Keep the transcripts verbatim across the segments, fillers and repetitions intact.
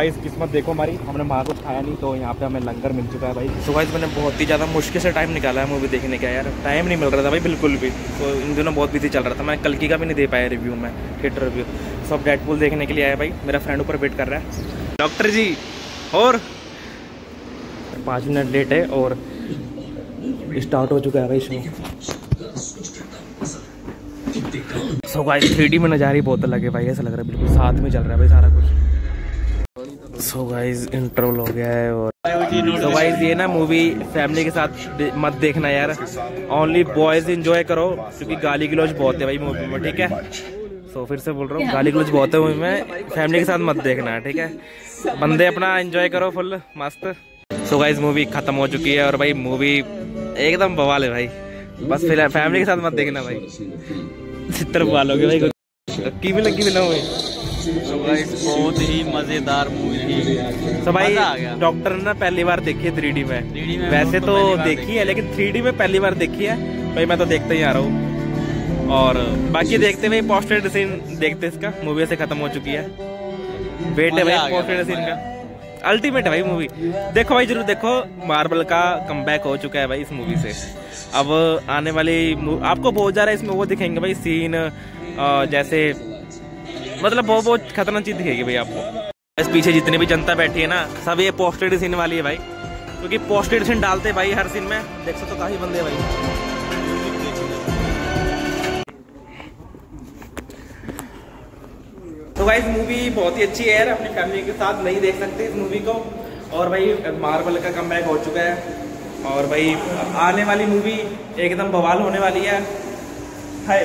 Guys किस्मत देखो हमारी, हमने वहाँ कुछ खाया नहीं तो यहाँ पे हमें लंगर मिल चुका है भाई। तो गाइस मैंने बहुत ही ज़्यादा मुश्किल से टाइम निकाला है मूवी देखने का यार, टाइम नहीं मिल रहा था भाई बिल्कुल भी। तो इन दिनों बहुत बिजी चल रहा था, मैं कल की का भी नहीं दे पाया रिव्यू में, थिएटर रिव्यू। सब डेडपूल देखने के लिए आया भाई, मेरा फ्रेंड ऊपर वेट कर रहा है। डॉक्टर जी और पाँच मिनट लेट है और स्टार्ट हो चुका है भाई show. So guys three D में नज़ारे बहुत अलग है भाई, ऐसा लग रहा है बिल्कुल साथ में चल रहा है भाई सारा कुछ। सो गाइस इंटरवल हो गया है और सो गाइस ये ना मूवी फैमिली के साथ मत देखना यार, ओनली बॉयज एंजॉय करो क्योंकि गाली गलौज बहुत है भाई मूवी में, ठीक है। सो फिर से बोल रहा हूँ गाली गलौज बहुत है मूवी में, फैमिली के साथ मत देखना, ठीक है। बंदे अपना एंजॉय करो फुल मस्त। सो गाइस मूवी खत्म हो चुकी है और भाई मूवी एकदम बवाल है भाई, बस फिलहाल फैमिली के साथ मत देखना भाई, चित्र बवाल हो गया भाई। की भी लगी भी ना हुई। तो गाइस बहुत ही मजेदार मूवी थी। तो भाई डॉक्टर ने ना पहली बार देखी है थ्री डी में, थ्री डी में वैसे तो देखी है लेकिन थ्री डी में पहली बार देखी है भाई, मैं तो देखते ही आ रहा हूँ। और बाकी देखते भाई पोस्ट क्रेडिट सीन देखते, इसका मूवी से खत्म हो चुकी है, वेट है भाई पोस्ट क्रेडिट सीन का, अल्टीमेट है भाई मूवी। देखो भाई जरूर देखो, मार्वल का कमबैक हो चुका है भाई इस मूवी से। अब आने वाली आपको बहुत ज़्यादा इसमें वो दिखेंगे भाई सीन, जैसे मतलब बहुत बहुत खतरनाक चीज दिखेगी भाई आपको। इस पीछे जितनी भी जनता बैठी है ना, सब ये पोस्टेड सीन वाली है भाई, क्योंकि पोस्टेड सीन डालते भाई हर सीन में, देख सकते हो काफी बंदे भाई। तो गाइस मूवी बहुत ही अच्छी है यार, अपनी फैमिली के साथ नहीं देख सकते इस मूवी को। और भाई मार्वल का कमबैक हो चुका है और भाई आने वाली मूवी एकदम बवाल होने वाली है। हाय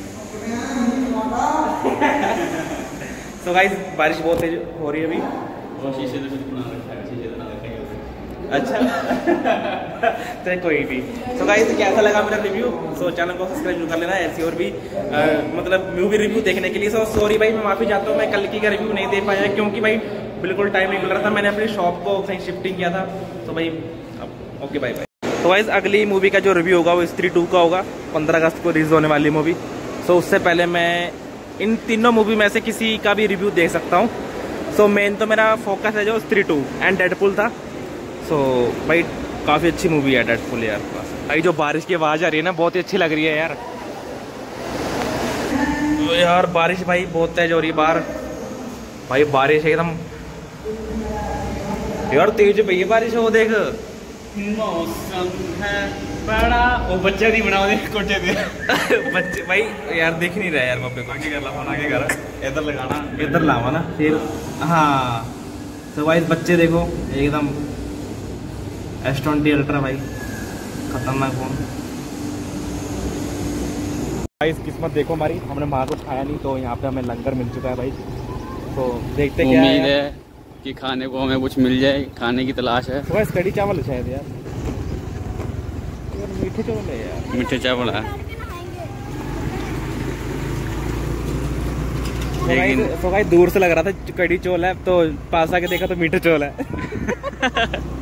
तो गाइस बारिश बहुत तेज हो रही है अभी, शीशे से बना रखा है, शीशे से ना रखेंगे। अच्छा तो कोई भी। तो गाइस कैसा लगा मेरा रिव्यू, सो चैनल को सब्सक्राइब कर लेना ऐसी और भी आ, मतलब मूवी रिव्यू देखने के लिए। सो सॉरी भाई मैं माफी चाहता हूँ, मैं कल की का रिव्यू नहीं दे पाया क्योंकि भाई बिल्कुल टाइम नहीं मिल रहा था, मैंने अपनी शॉप को कहीं शिफ्टिंग किया था। तो भाई ओके बाय बाय। तो गाइस अगली मूवी का जो रिव्यू होगा वो स्त्री टू का होगा, पंद्रह अगस्त को रिलीज होने वाली मूवी। सो उससे पहले मैं इन तीनों मूवी में से किसी का भी रिव्यू दे सकता हूँ। सो मेन तो मेरा फोकस है जो स्त्री टू एंड डेडपूल था। सो भाई काफ़ी अच्छी मूवी है डेडपूल यार। भाई जो बारिश की आवाज़ आ रही है ना बहुत ही अच्छी लग रही है यार। तो यार बारिश भाई बहुत तेज हो रही है बाहर भाई, बारिश एकदम यार तेज भैया बारिश हो, देख मौसम है बड़ा, वो बच्चे नहीं बनाओ कोटे दे बच्चे भाई यार देख नहीं रहा यार, मम्मी को आगे कर ला फोन, आगे कर, इधर लगाना, इधर लावा ना फिर। हाँ तो भाई बच्चे देखो एकदम एस ट्वेंटी अल्ट्रा भाई, खतरनाक फोन। भाई किस्मत देखो हमारी, हमने वहाँ कुछ खाया नहीं तो यहाँ पे हमें लंगर मिल चुका है भाई। तो देखते क्या उम्मीद है कि खाने को हमें कुछ मिल जाए, खाने की तलाश है। तो कड़ी चावल शायद यार, मीठे चावल है यार, मीठे चावल है। तो भाई दूर से लग रहा था कड़ी चौल है, तो पास आके देखा तो मीठे चौल है।